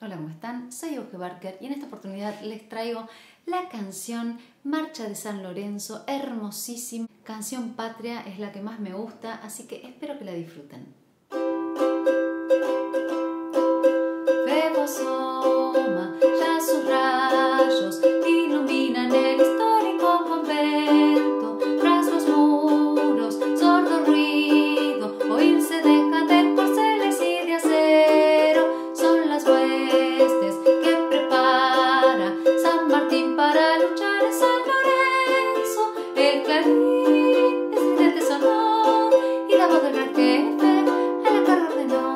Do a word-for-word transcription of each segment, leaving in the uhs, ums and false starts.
Hola, ¿cómo están? Soy Euge Barker y en esta oportunidad les traigo la canción Marcha de San Lorenzo, hermosísima. Canción patria, es la que más me gusta, así que espero que la disfruten. Febo asoma, ya sus rayos iluminan el histórico convento. Tras los muros, sordo ruido, oírse deja de corceles y de acero. Son las huestes que prepara San Martín para luchar en San Lorenzo. El clarín estridente sonó y la voz del gran jefe a la carga ordenó.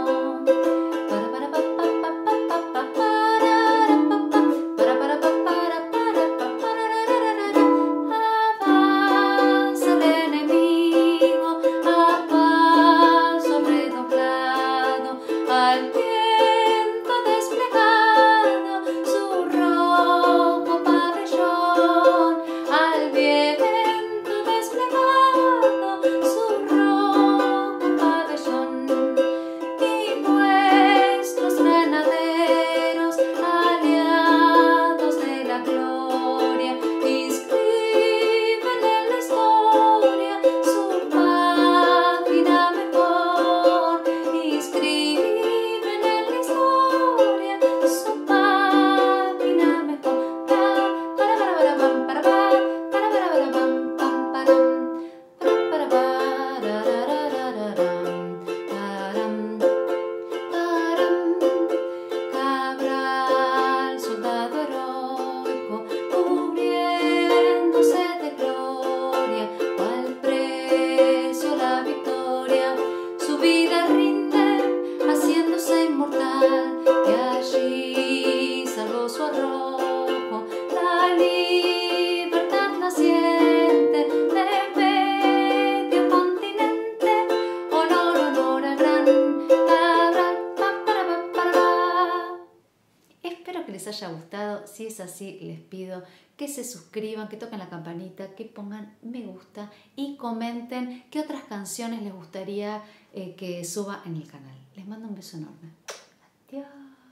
Espero que les haya gustado. Si es así, les pido que se suscriban, que toquen la campanita, que pongan me gusta y comenten qué otras canciones les gustaría eh, que suba en el canal. Les mando un beso enorme. Adiós.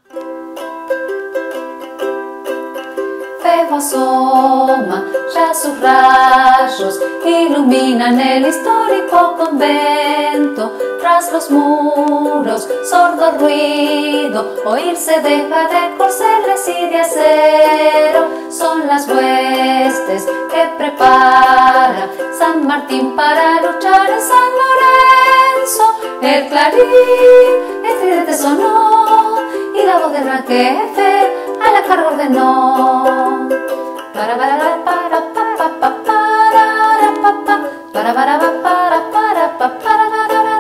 Febo asoma, ya sus rayos iluminan el histórico convento. Tras los muros, sordo ruido, oírse deja de corceles y de acero. Son las huestes que prepara San Martín para luchar en San Lorenzo. El clarín estridente sonó y la voz del gran jefe a la carga ordenó. Para para para para para para para para para para para para para.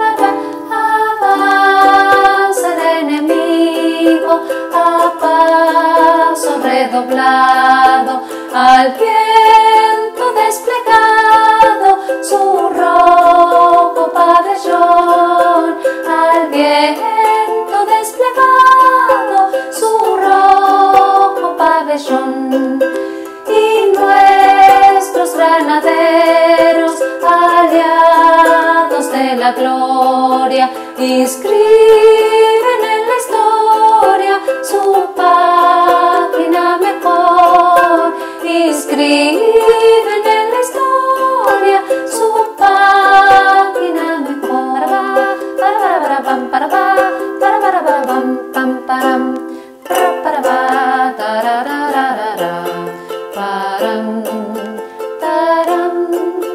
Avanza el enemigo a paso redoblado, al viento desplegado su rojo pabellón, al viento desplegado su rojo pabellón. Y nuestros granaderos, aliados de la gloria, inscriben en la historia su página mejor. Inscriben en la historia su página mejor. Para para para pam para para para para pam pam param para para para tarararara param taram.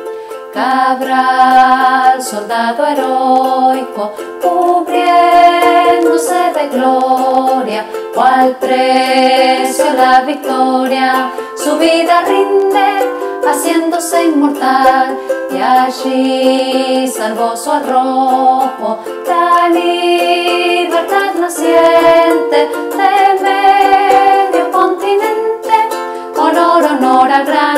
Cabral, soldado heroico, cubriéndose de gloria, cual precio la victoria, su vida rinde, haciéndose inmortal, y allí salvó su arrojo, la libertad naciente de medio continente. Honor, honor al gran